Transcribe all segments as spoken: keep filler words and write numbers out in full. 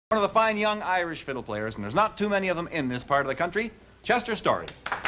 One of the fine young Irish fiddle players, and there's not too many of them in this part of the country, Chester Story.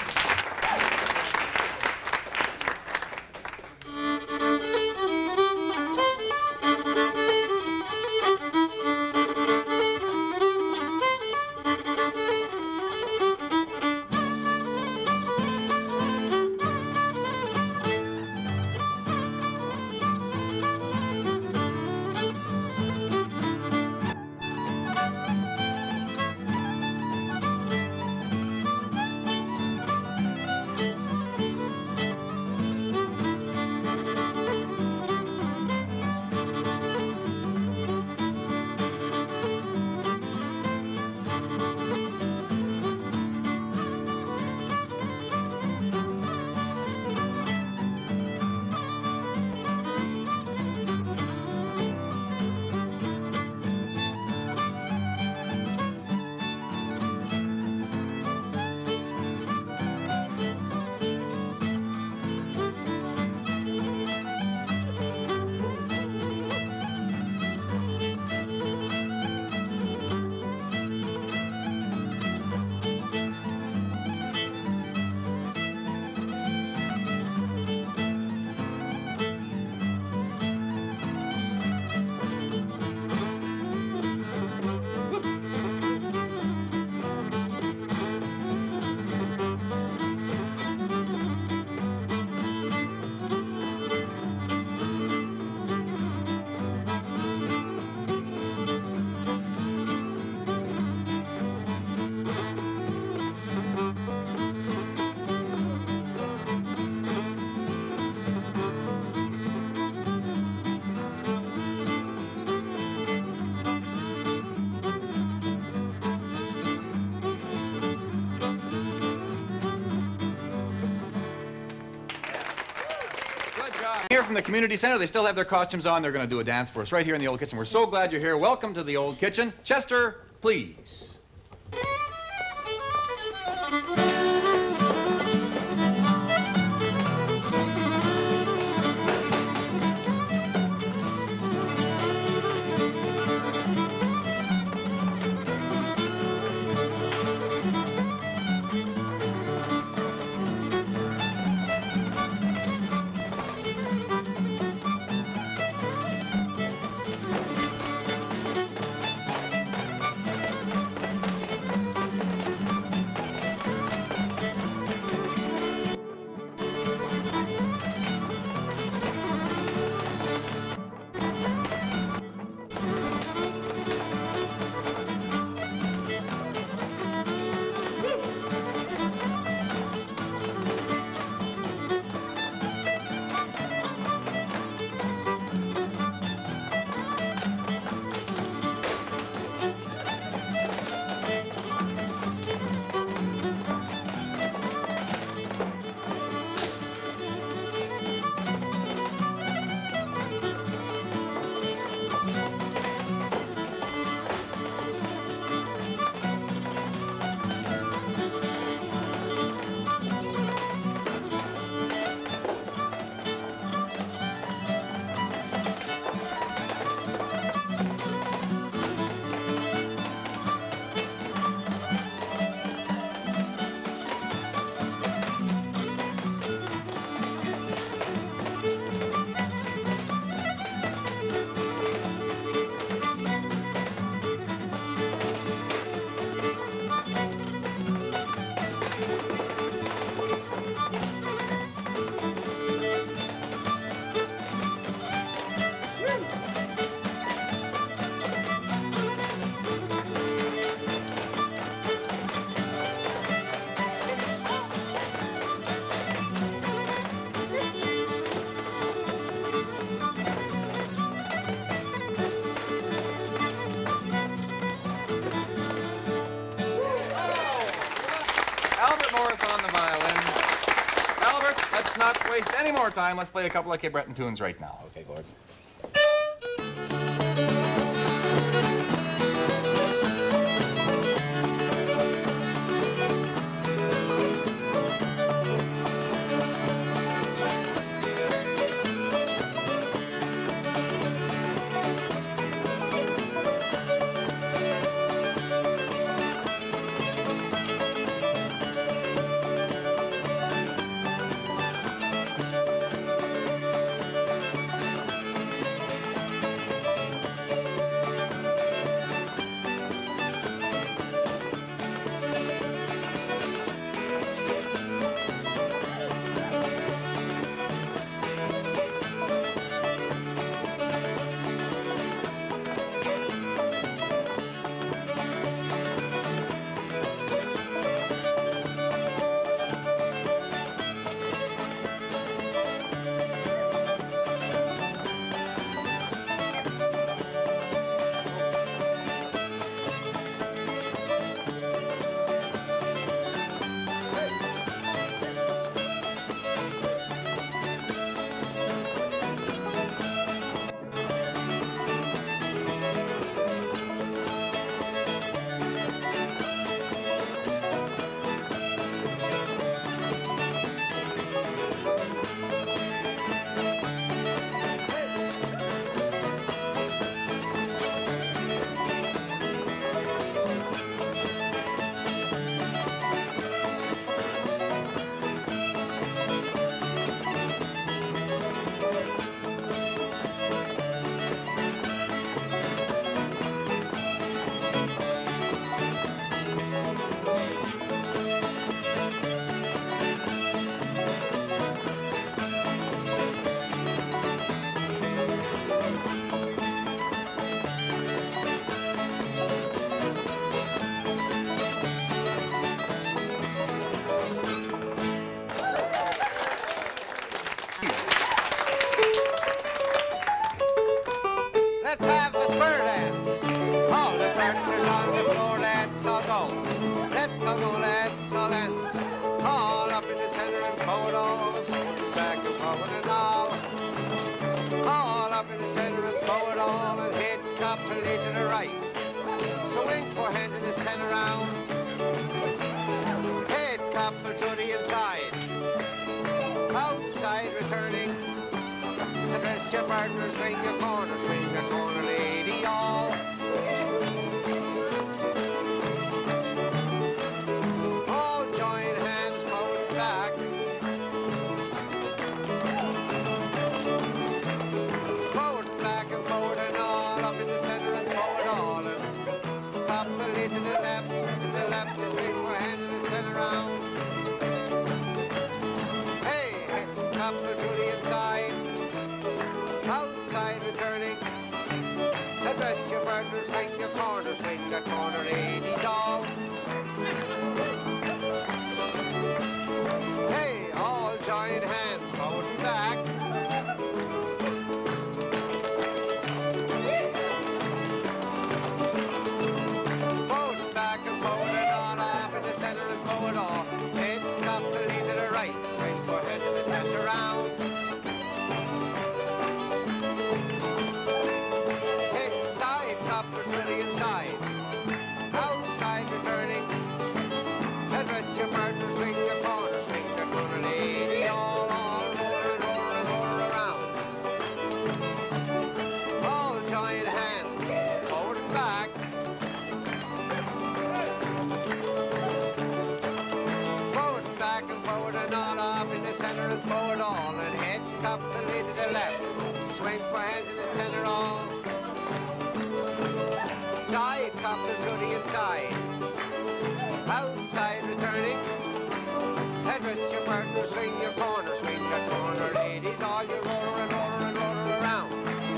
Here from the community center, they still have their costumes on. They're going to do a dance for us right here in the old kitchen. We're so glad you're here. Welcome to the old kitchen. Chester, please. Albert Morris on the violin. Albert, let's not waste any more time. Let's play a couple of Cape Breton tunes right now. Okay, Gord. let's all go. Let's all go, let's all dance. All up in the center and forward all, forward, back and forward and all. All up in the center and forward all, and head couple to the right. Swing four hands in the center round. Head couple to the inside. Outside returning. Address your partner, swing your corner, swing the corner, lady all. All join hands forward and back. Forward and back and forward and all, up in the center and forward all. And couple to the left, to the left, you swing four hands in the center round. Hey, hey, couple to the inside. Outside returning. Address your partner, swing your corner, swing the corner, ladies all. Hey, all join hands, forward and back. Forward and back and forward and all, up in the center and forward all. Head up the lead to the right, swing four heads in the center round. Couple to the inside, outside returning. Address your partner, swing your corner, swing the corner, lady, all, all, roll and roll and roll around. All join hands, forward and back. Forward and back and forward and all, up in the center and forward all, and head couple to the left. Swing four hands in the center all. Side couple to the inside. Outside returning. Address your partner, swing your corner, swing the corner, ladies, all you roller and roller and roller around.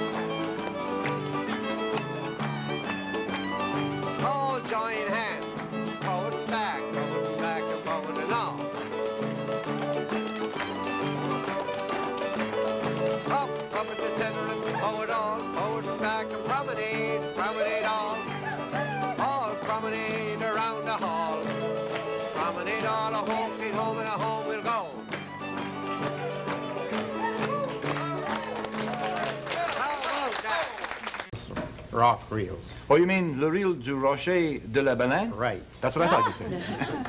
All join hands, forward and back, forward and back and forward and all. Up, up at the center and forward all, forward and back and promenade, promenade all. All promenade around the hall. Promenade all, a home, sweet home, and a home we'll go. How about that? Rock reels. Oh, you mean Le Reel du Rocher de la Baleine? Right. That's what I thought you said.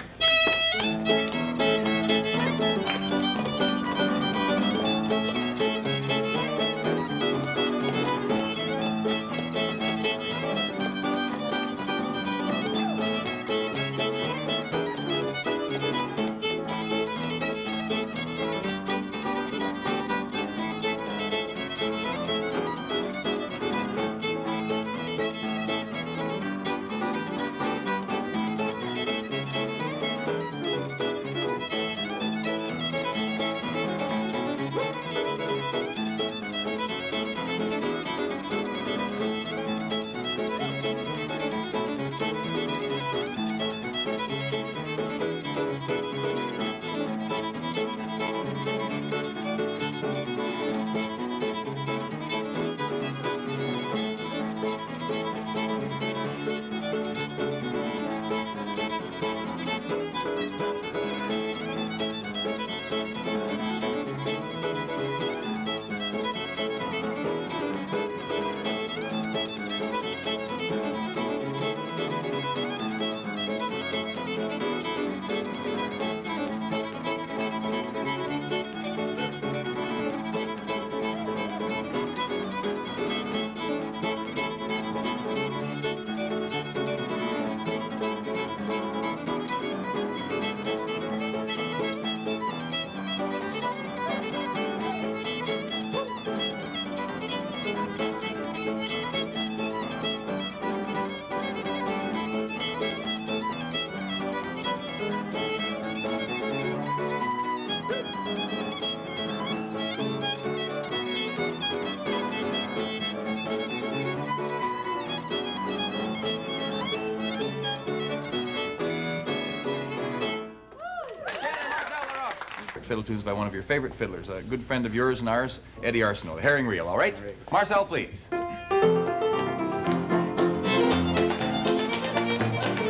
Fiddle tunes by one of your favorite fiddlers, a good friend of yours and ours, Eddie Arsenault, the Herring Reel, all right? All right. Marcel, please.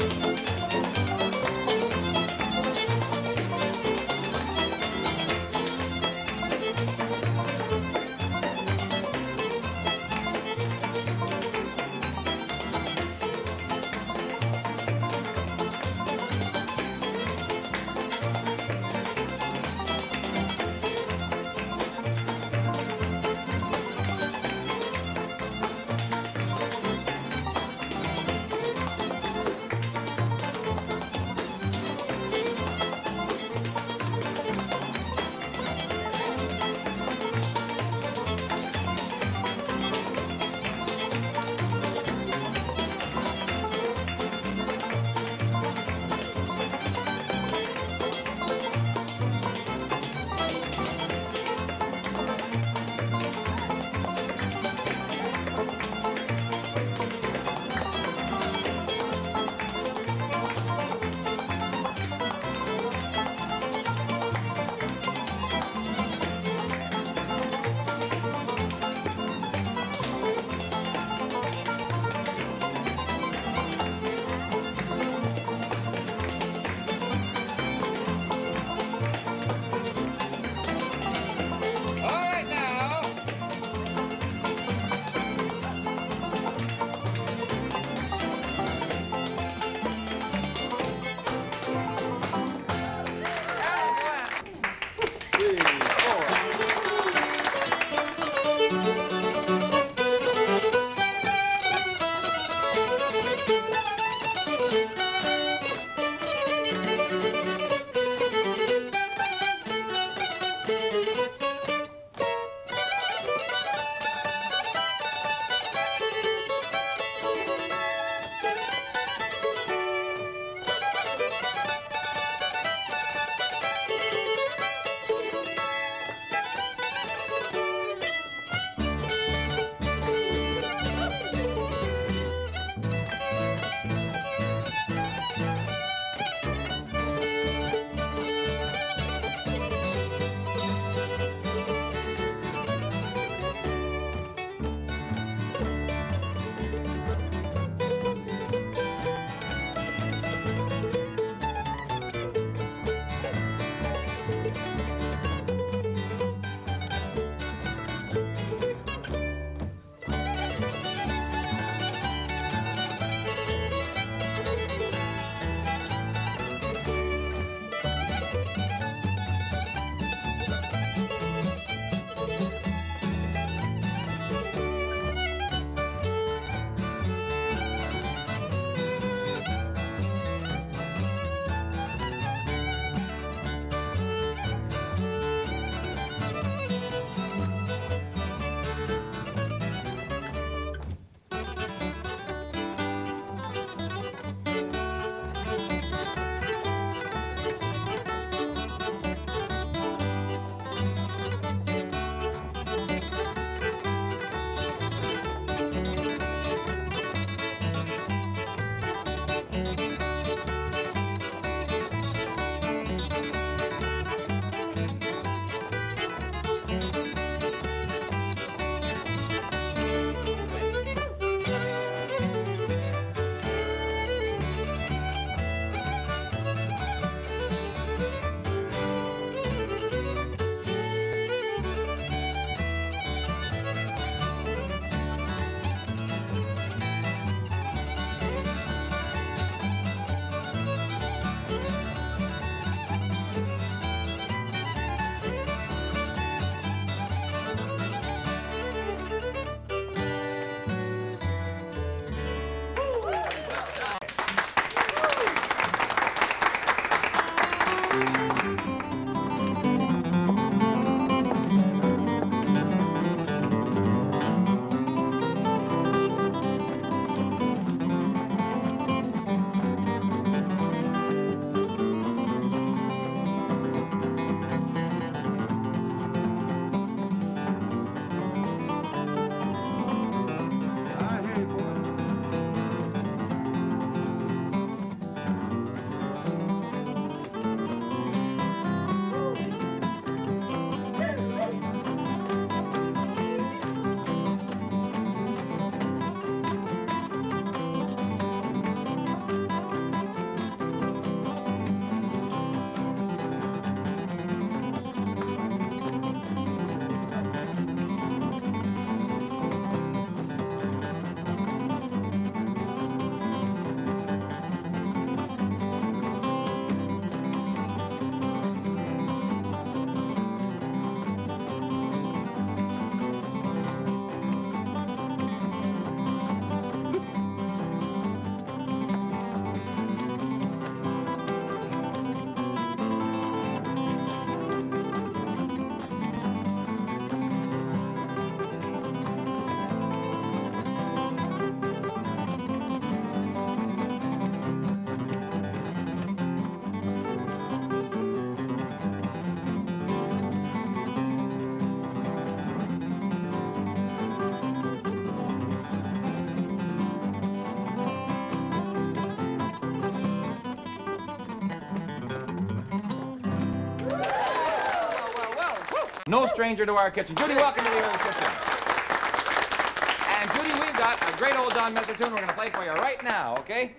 No stranger to our kitchen. Judy, welcome to the Old Kitchen. And Judy, we've got a great old Don Messer tune we're going to play for you right now, okay?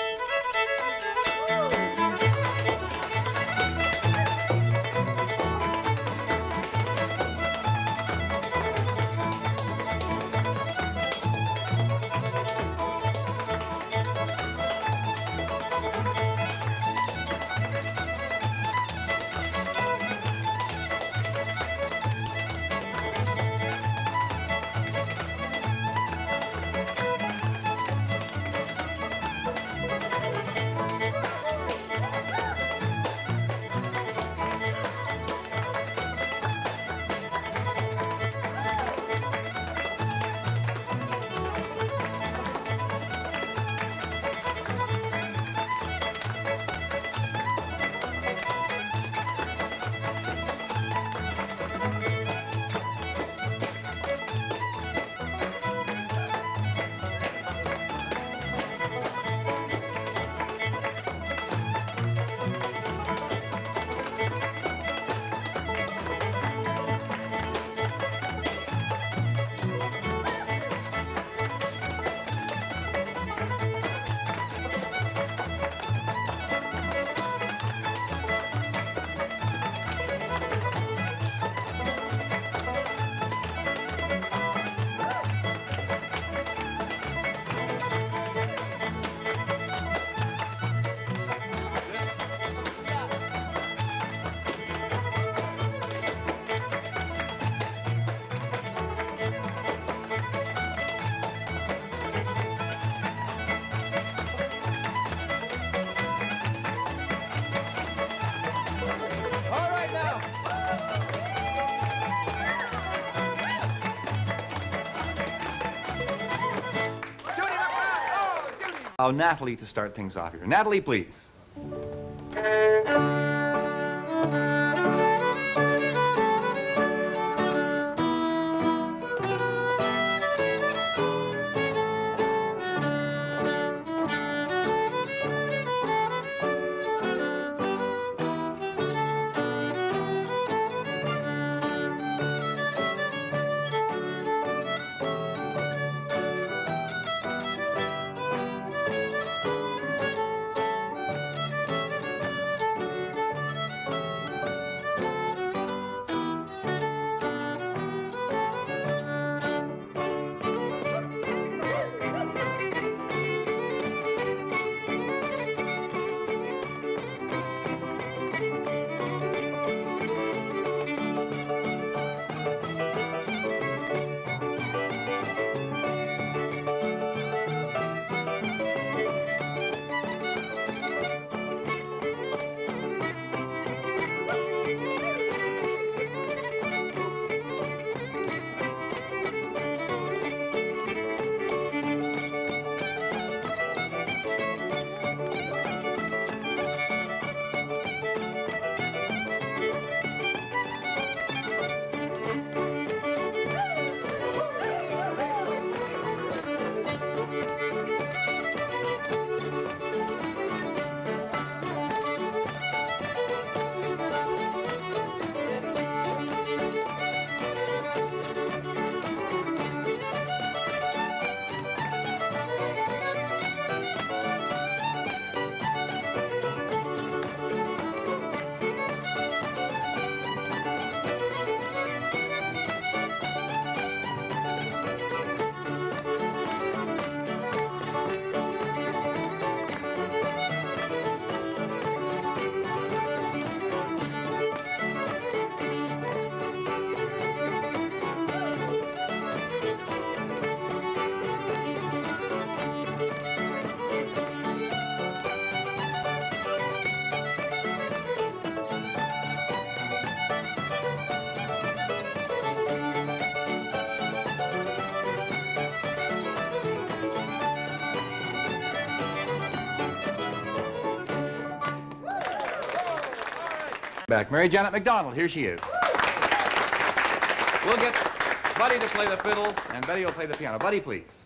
Allow Natalie to start things off here. Natalie, please. Back. Mary Janet McDonald, here she is. We'll get Buddy to play the fiddle, and Betty will play the piano. Buddy, please.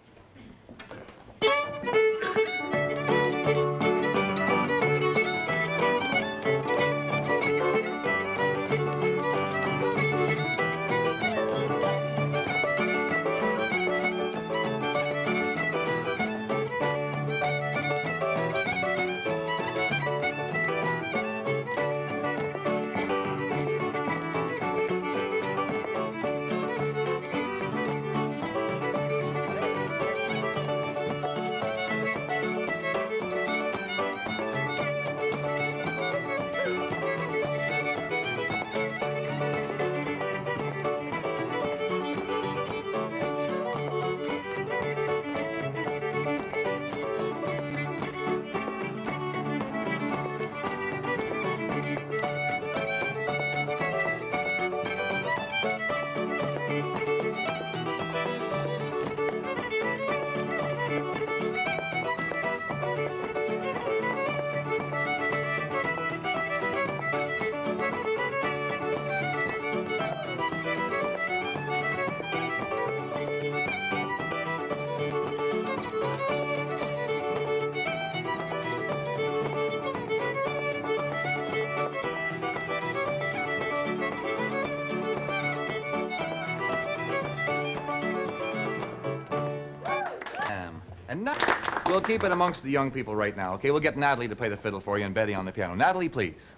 And now, we'll keep it amongst the young people right now, okay? We'll get Natalie to play the fiddle for you and Betty on the piano. Natalie, please.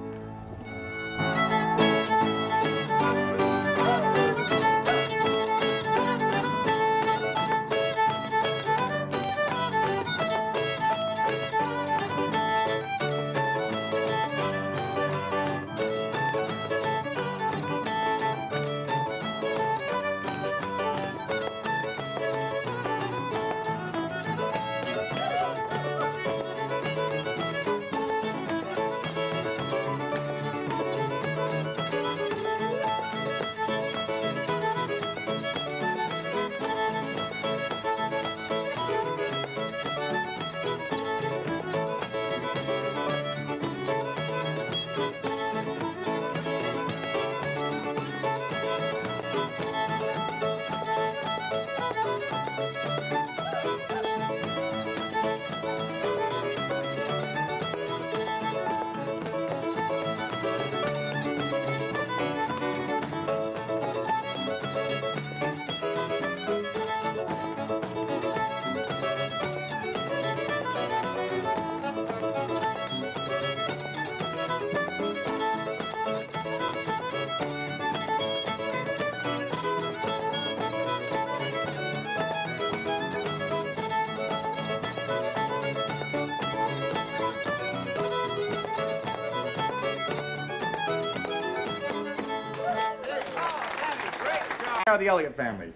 The Elliott family.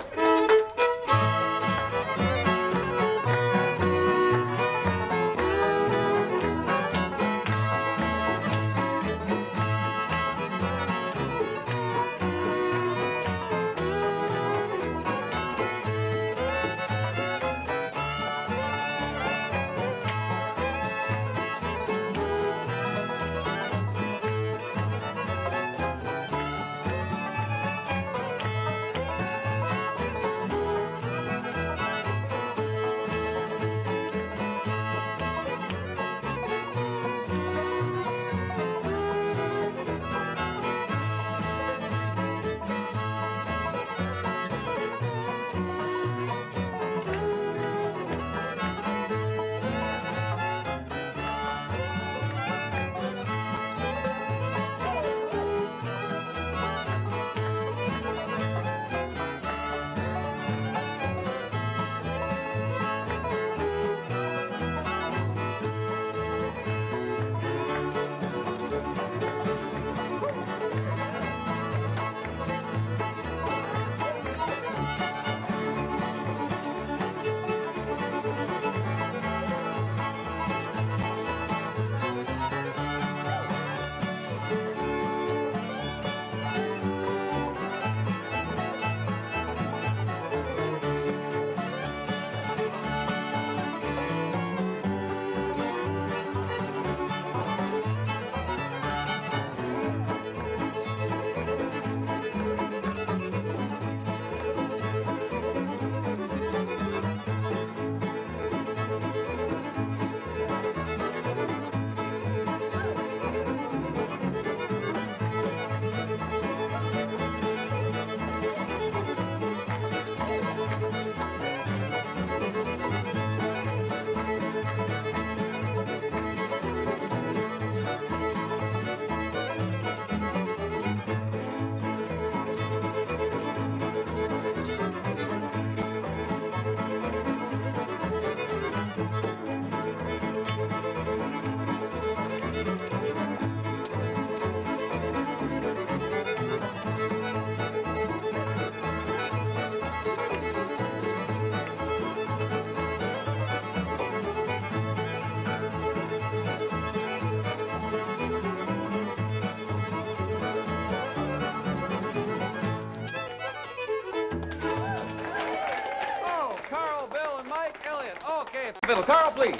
Fiddle. Carl, please.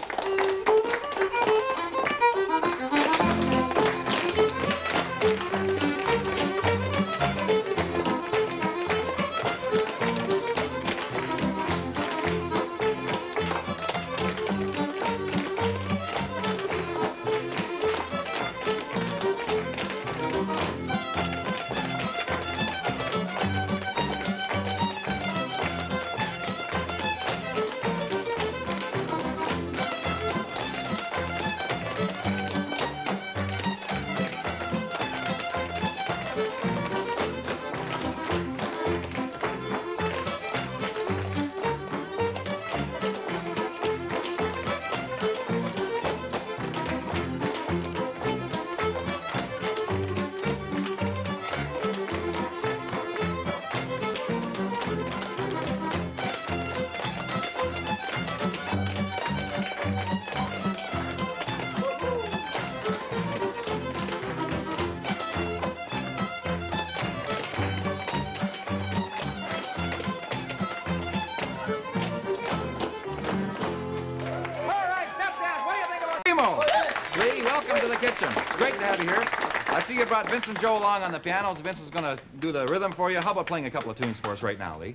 welcome to the kitchen. It's great to have you here. I see you brought Vince and Joe along on the pianos. Vince is going to do the rhythm for you. How about playing a couple of tunes for us right now, Lee?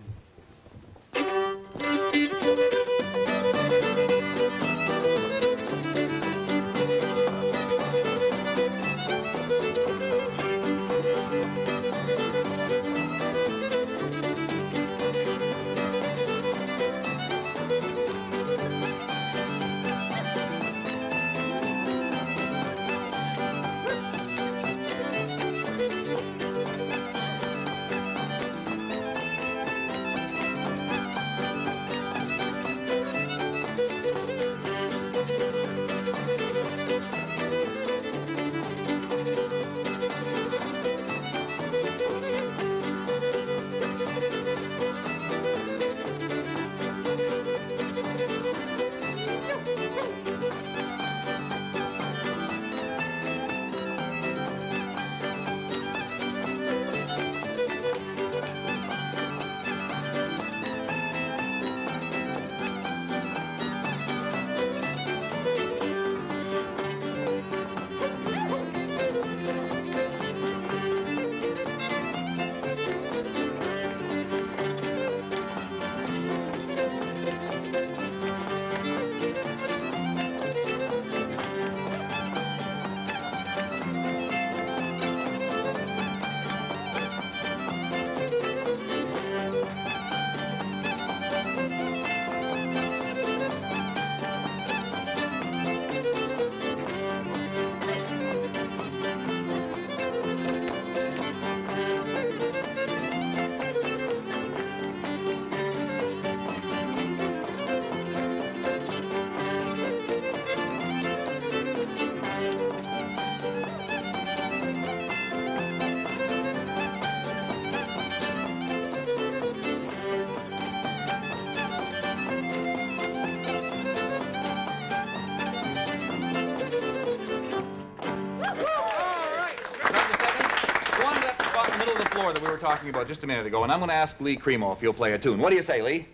That we were talking about just a minute ago, and I'm going to ask Lee Cremo if he'll play a tune. What do you say, Lee?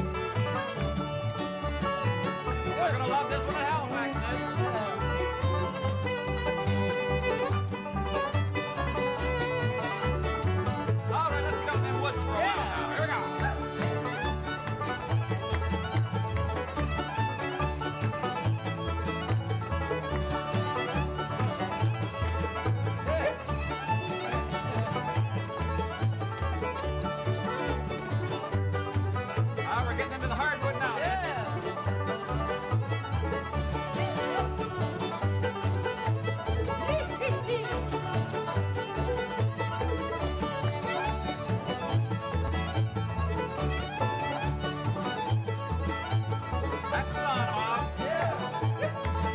You're gonna love this one at Halifax, man. All right, let's get on them woods for a while now. Here we go. Ah, we're getting into the hardwood now. That's on off.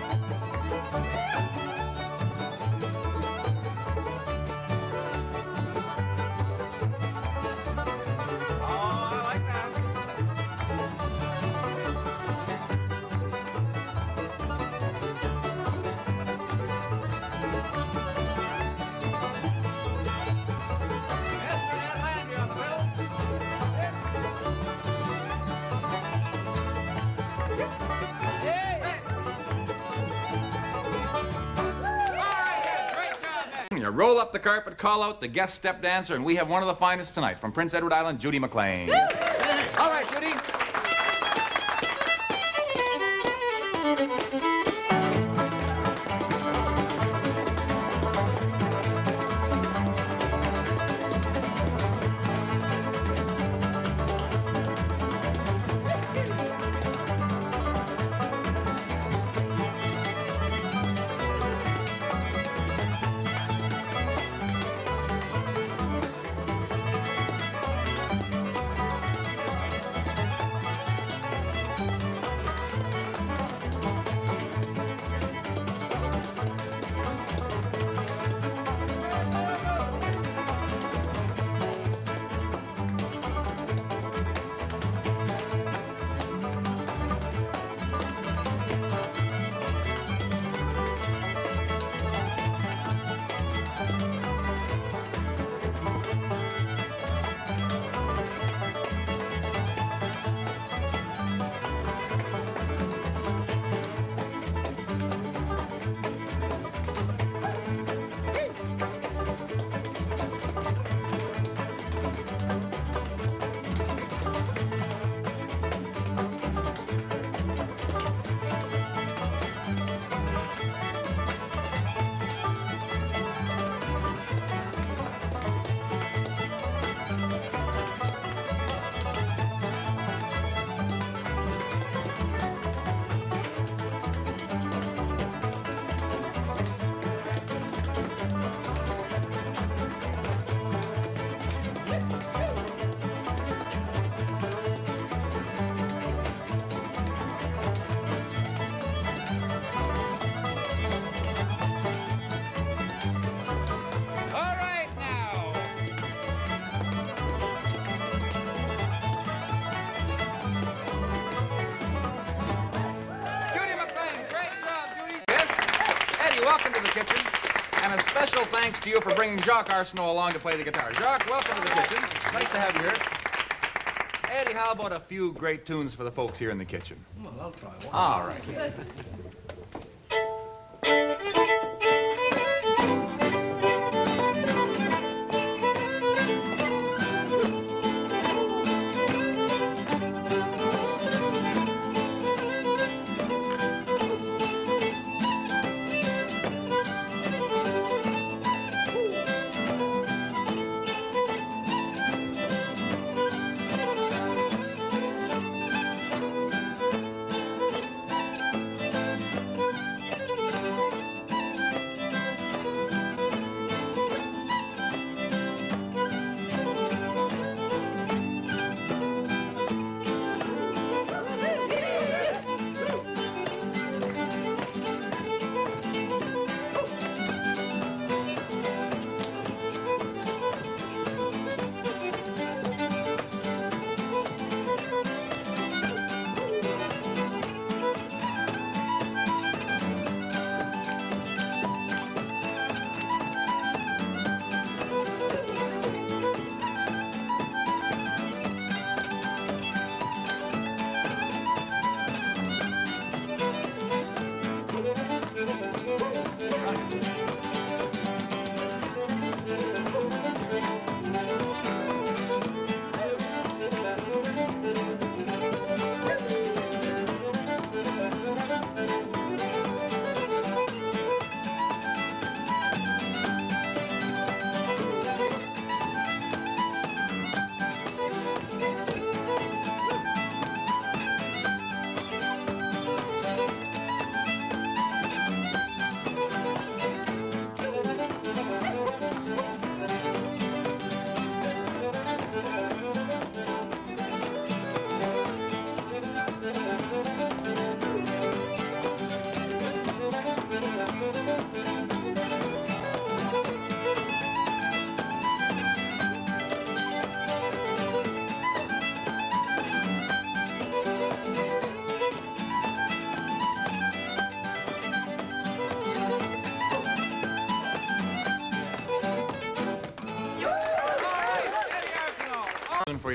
Oh, I like that. Mister Ned Landry on the fiddle. You roll up the carpet, call out the guest step dancer, and we have one of the finest tonight from Prince Edward Island, Judy McLean. All right, Judy. Welcome to the kitchen, and a special thanks to you for bringing Jacques Arsenault along to play the guitar. Jacques, welcome to the kitchen. Nice to have you here. Eddie, how about a few great tunes for the folks here in the kitchen? Well, I'll try one. All right.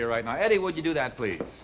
right now. Eddie, would you do that, please?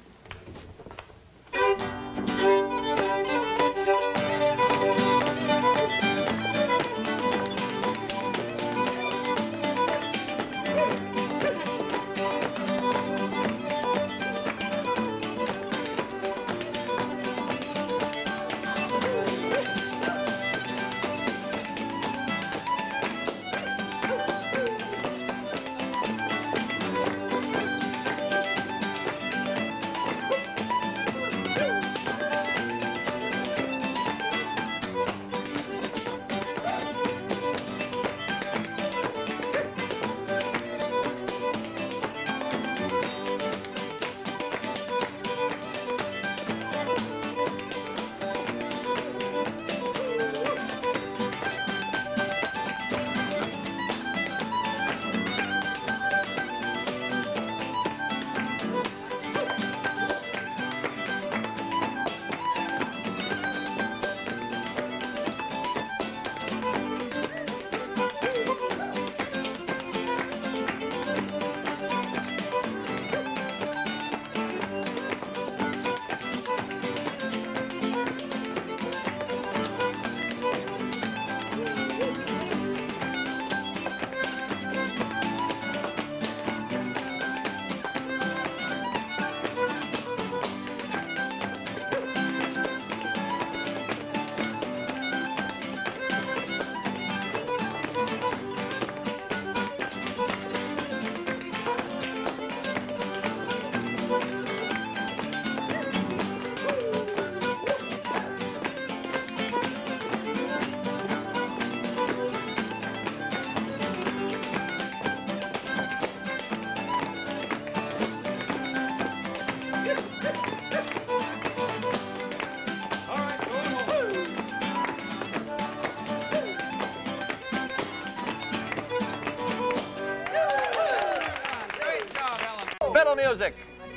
Fiddle music.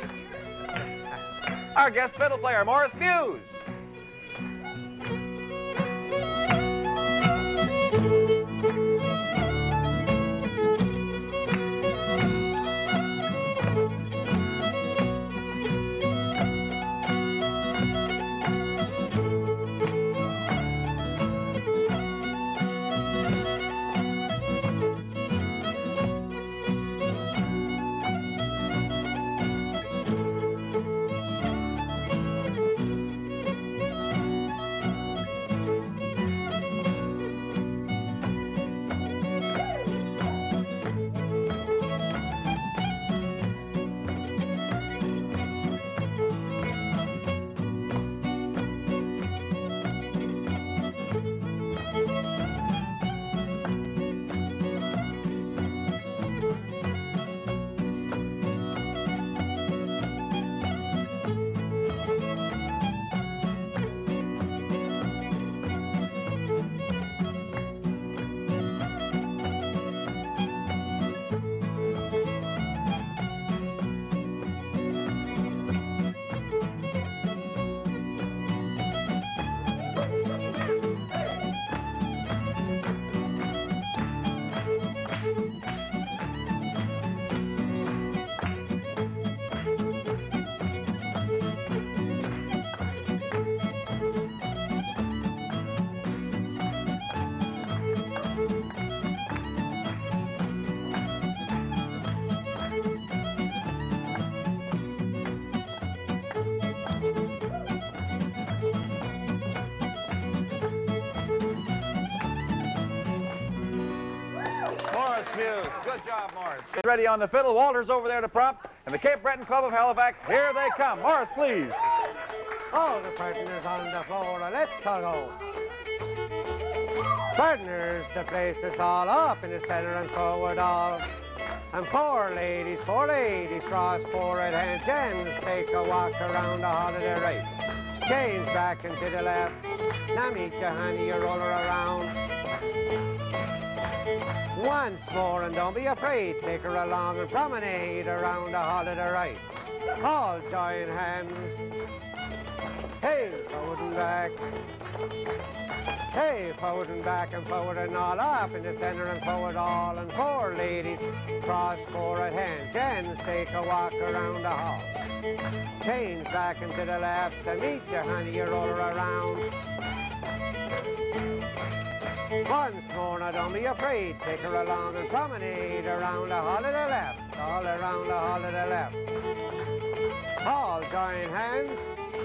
Our guest fiddle player, Morris Muse. Muse. Good job, Morris. Get ready on the fiddle. Walter's over there to prompt. And the Cape Breton Club of Halifax, here they come. Morris, please. All the partners on the floor, let's all go. Partners, the place is all up in the center and forward all. And four ladies, four ladies, cross four right hand gens. Take a walk around the hall to the right. Change back and to the left. Now meet your honey, you roll her around. Once more, and don't be afraid, take her along and promenade around the hall to the right. All join hands. Hey, forward and back. Hey, forward and back and forward and all up in the center and forward all and four ladies cross four right hands. Gents take a walk around the hall. Change back and to the left and meet your honey, you roll her around. Once more, now don't be afraid, take her along and promenade around the hall to the left, all around the hall to the left. All join hands.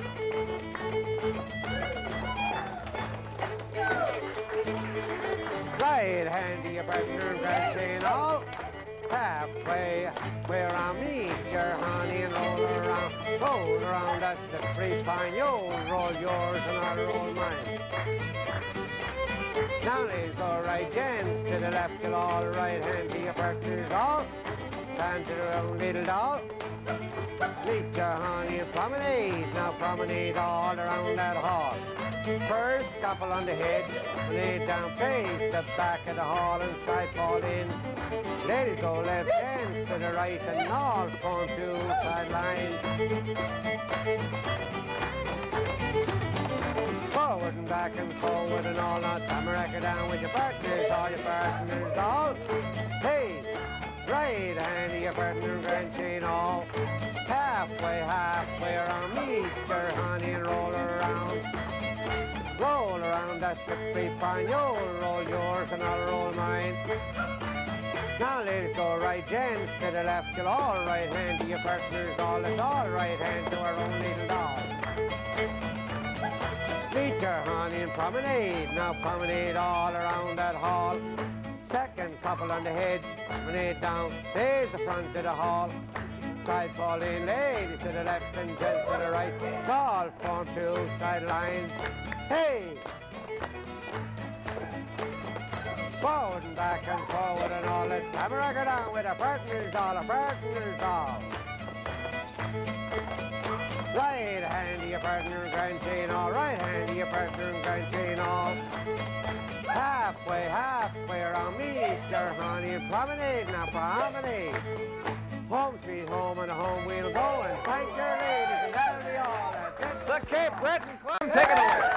Right hand to your partner, grab chain all. Halfway, where I meet your honey and roll around, roll around, that's the free pine. You'll roll yours and I'll roll mine. Now let's go right, gents, to the left, you'll all right hand to your partner's all. Stand to the round little doll. Meet your honey and promenade, now promenade all around that hall. First, couple on the head, lay down face, the back of the hall and side fall in. Ladies go left, hands to the right and all form two side lines. Forward and back and forward and all, now tamarack down with your partners, all your partners all. Hey, right hand to your partner, grand chain all. Halfway, halfway around, meet your honey and roll around. Roll around, that's the free pine. You'll roll yours and I'll roll mine. Now let's go right, gents, to the left. You'll all right hand to your partners all. Let's all right hand to our own little doll. Meet your honey and promenade. Now promenade all around that hall. Second couple on the head, promenade down. There's the front of the hall. Side fall in, ladies to the left and gents to the right. It's all form two side lines. Hey! Forward and back and forward and all. Let's tamarack it down with a partner's all, a partner's all. Right hand to your partner and grand chain all. Right hand to your partner and grand chain all. Halfway, halfway around, meet your honey and promenade, now promenade. Home sweet home and home we'll go and thank your ladies and that'll be all. That's it. The Cape Breton Club, take it away.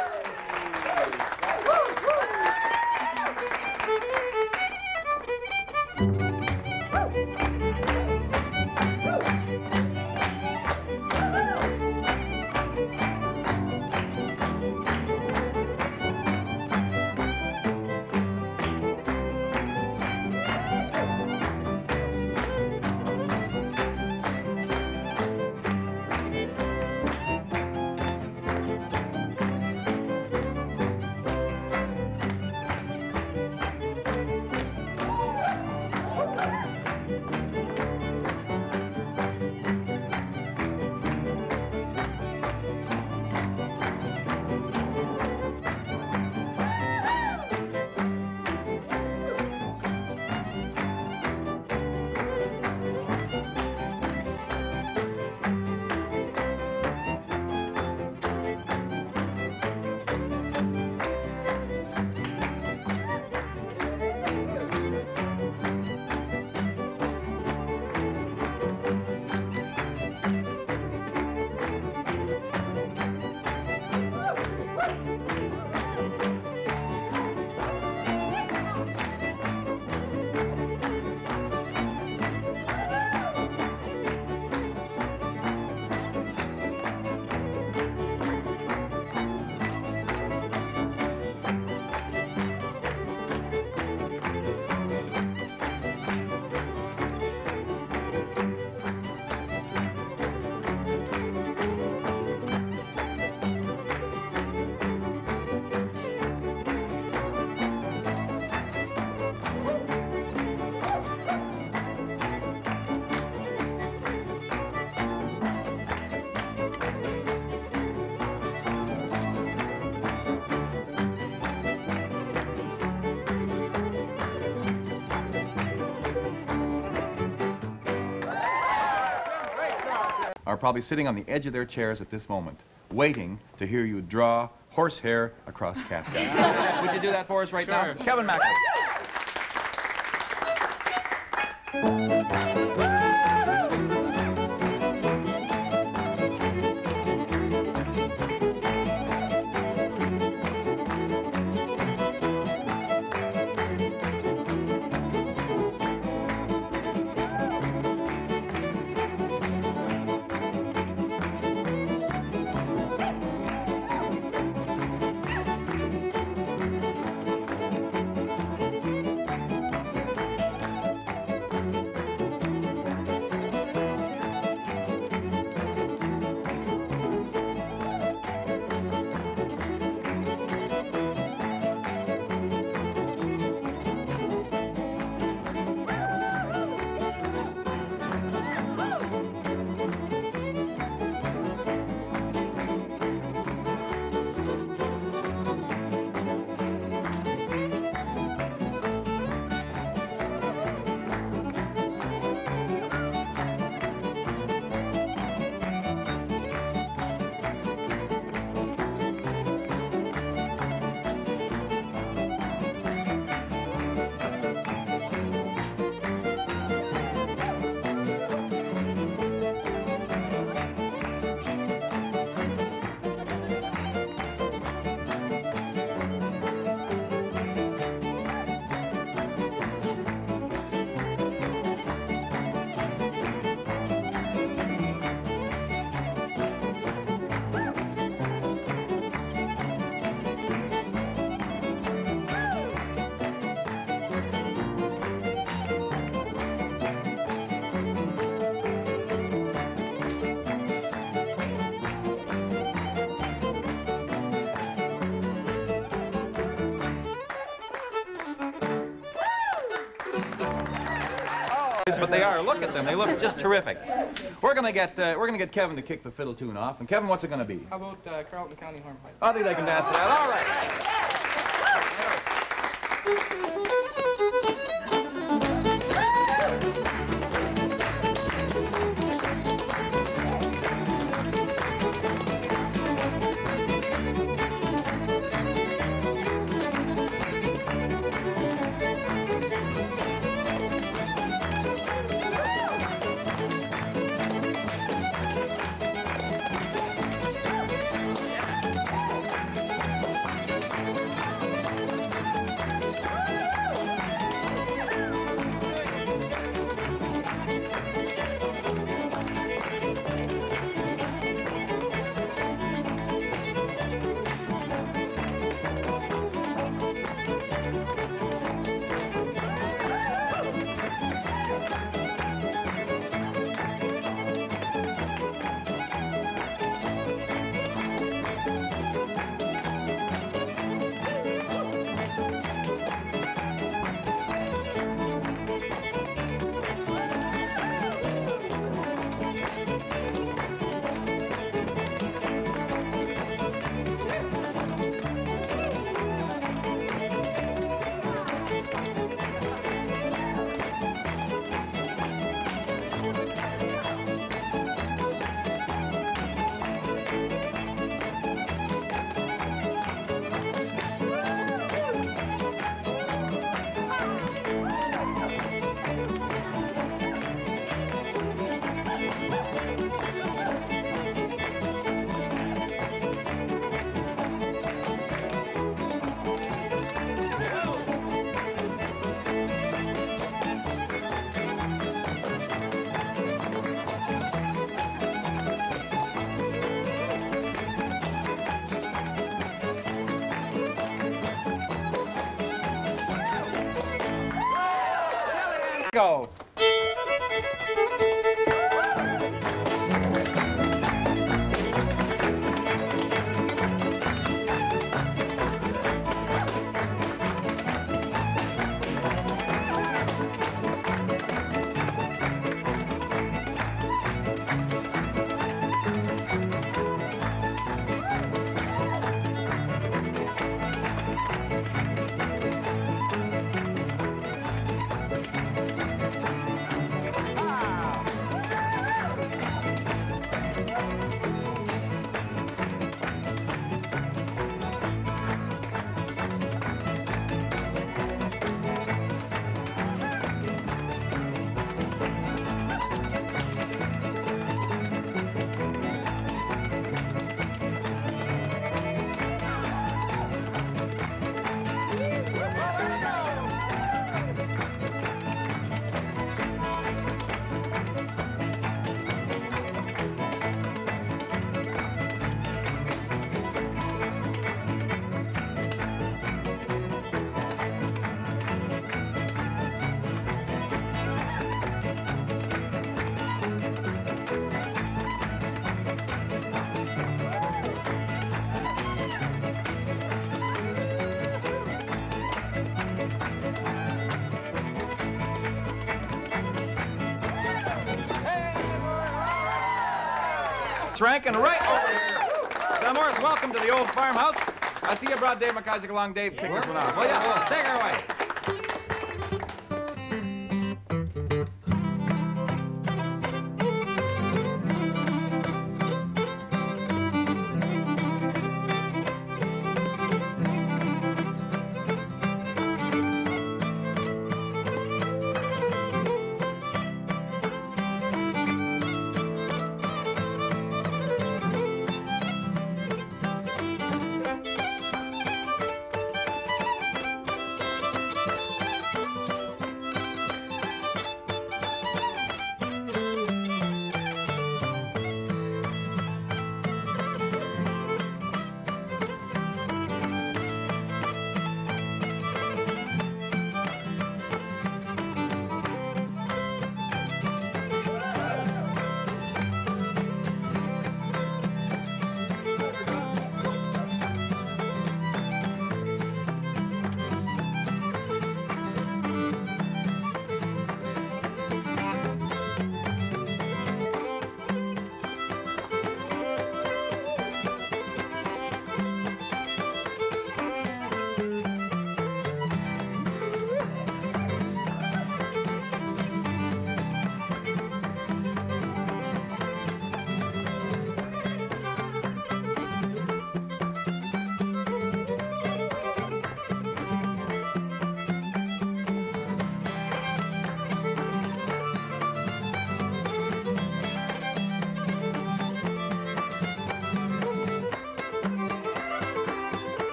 Are probably sitting on the edge of their chairs at this moment, waiting to hear you draw horsehair across Cascade. Would you do that for us right Sure. now? Kevin Macklin. but they are. Look at them. They look just terrific. We're gonna get uh, we're gonna get Kevin to kick the fiddle tune off. And Kevin, what's it gonna be? How about uh, Carleton County Hornpipe? I think they can dance to that. All right. Go. Rankin right over here. Now, Morris, welcome to the old farmhouse. I see you brought Dave McIsaac along. Dave, kick this one off. Well, yeah, take her away.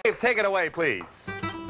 Dave, take it away, please.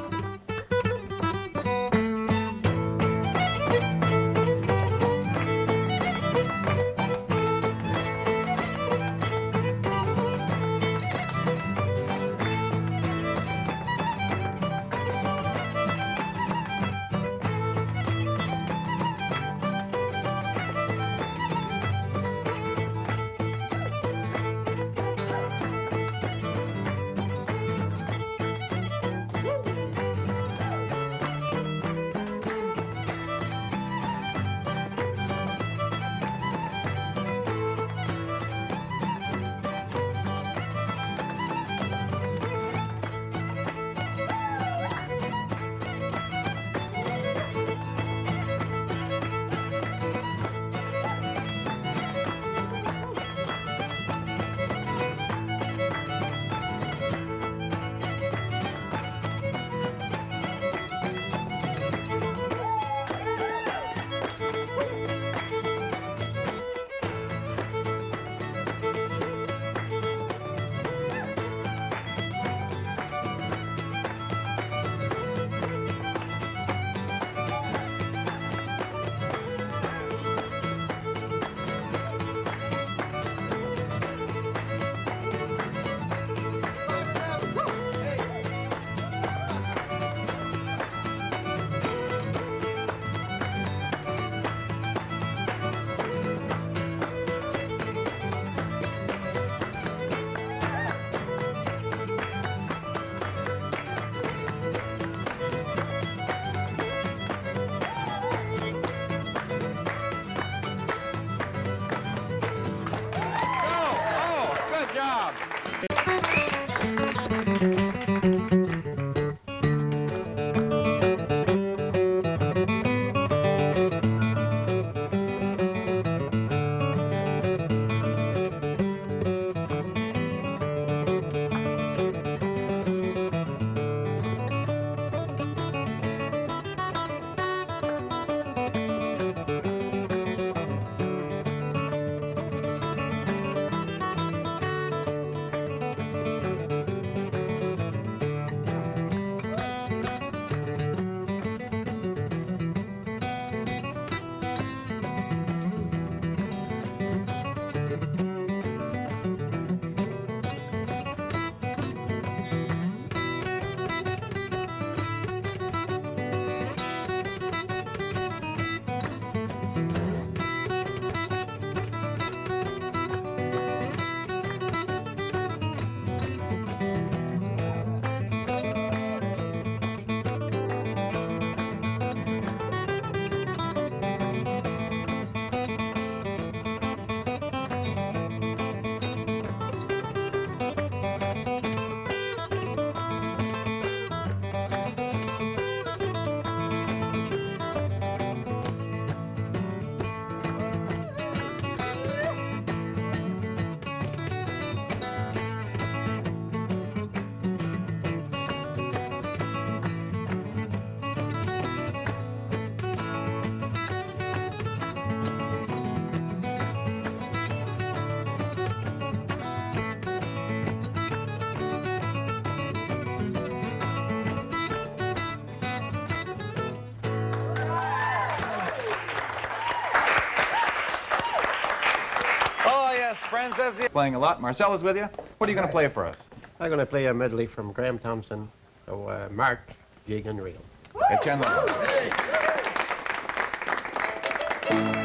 Friends, that's it. Playing a lot. Marcel is with you. What are you going to play for us? I'm going to play a medley from Graham Thompson, so uh, March, Jig and Reel. Hey, Chandler.